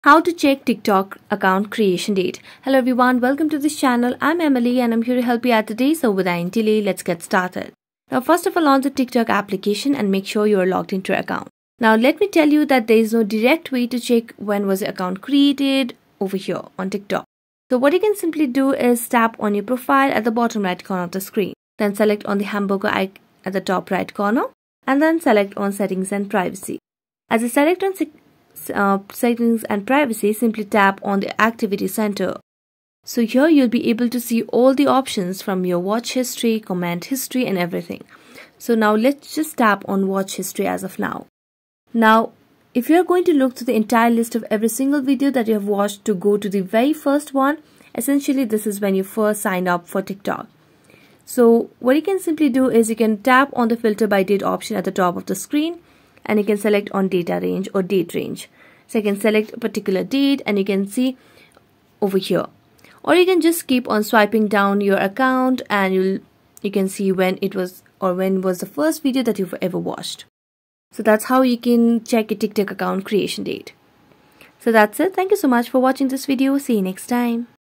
How to check TikTok account creation date. Hello everyone, welcome to this channel. I'm Emily and I'm here to help you out today. So without any delay, let's get started. Now first of all, launch the TikTok application and make sure you are logged into your account. Now let me tell you that there is no direct way to check when was the account created over here on TikTok. So what you can simply do is tap on your profile at the bottom right corner of the screen. Then select on the hamburger icon at the top right corner and then select on settings and privacy. As you select on settings and privacy, simply tap on the activity center. So here you'll be able to see all the options from your watch history, comment history and everything. So now let's just tap on watch history as of now. Now if you're going to look through the entire list of every single video that you have watched to go to the very first one, essentially this is when you first signed up for TikTok. So what you can simply do is you can tap on the filter by date option at the top of the screen and you can select on data range or date range. So you can select a particular date and you can see over here. Or you can just keep on swiping down your account and you can see when it was or when was the first video that you've ever watched. So that's how you can check your TikTok account creation date. So that's it. Thank you so much for watching this video. See you next time.